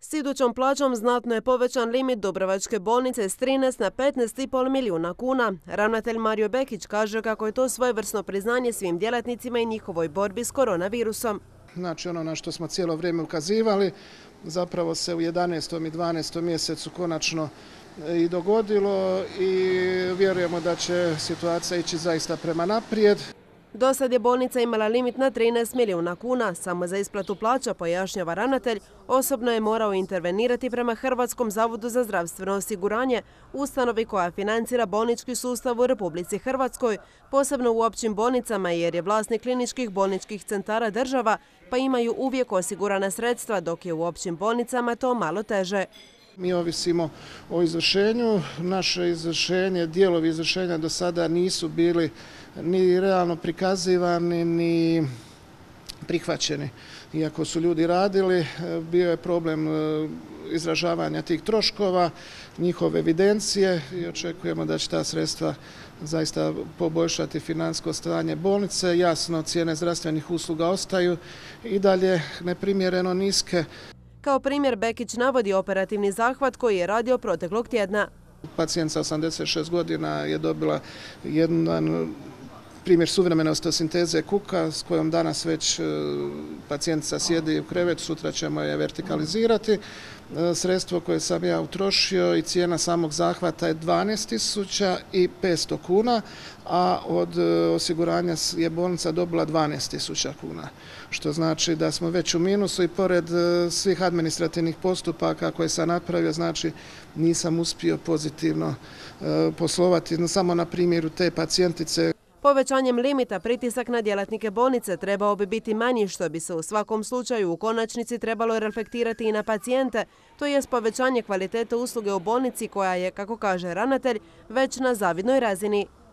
S idućom plaćom znatno je povećan limit Dubrovačke bolnice s 13 na 15,5 milijuna kuna. Ravnatelj Mario Bekić kaže kako je to svojevrsno priznanje svim djelatnicima i njihovoj borbi s koronavirusom. Znači ono na što smo cijelo vrijeme ukazivali, zapravo se u 11. i 12. mjesecu konačno i dogodilo i vjerujemo da će situacija ići zaista prema naprijed. Do sad je bolnica imala limit na 13 milijuna kuna. Samo za isplatu plaća, pojašnjava ravnatelj, osobno je morao intervenirati prema Hrvatskom zavodu za zdravstveno osiguranje, ustanovi koja financira bolnički sustav u Republici Hrvatskoj, posebno u općim bolnicama jer je vlasnik kliničkih bolničkih centara država, pa imaju uvijek osigurana sredstva, dok je u općim bolnicama to malo teže. Mi ovisimo o izvršenju. Naše izvršenje, dijelovi izvršenja do sada nisu bili ni realno prikazivani, ni prihvaćeni. Iako su ljudi radili, bio je problem izražavanja tih troškova, njihove evidencije i očekujemo da će ta sredstva zaista poboljšati financijsko stanje bolnice. Jasno, cijene zdravstvenih usluga ostaju i dalje neprimjereno niske. Kao primjer Bekić navodi operativni zahvat koji je radio proteklog tjedna. Pacijent sa 86 godina je dobila jedan primjer suvremene osteosinteze kuka s kojom danas već pacijentica sjedi u krevetu, sutra ćemo je vertikalizirati. Sredstvo koje sam ja utrošio i cijena samog zahvata je 12.500 kuna, a od osiguranja je bolnica dobila 12.000 kuna. Što znači da smo već u minusu i pored svih administrativnih postupaka koje sam napravio, znači nisam uspio pozitivno poslovati samo na primjeru te pacijentice. Povećanjem limita pritisak na djelatnike bolnice trebao bi biti manji, što bi se u svakom slučaju u konačnici trebalo reflektirati i na pacijente, to jest povećanje kvalitete usluge u bolnici koja je, kako kaže ravnatelj, već na zavidnoj razini.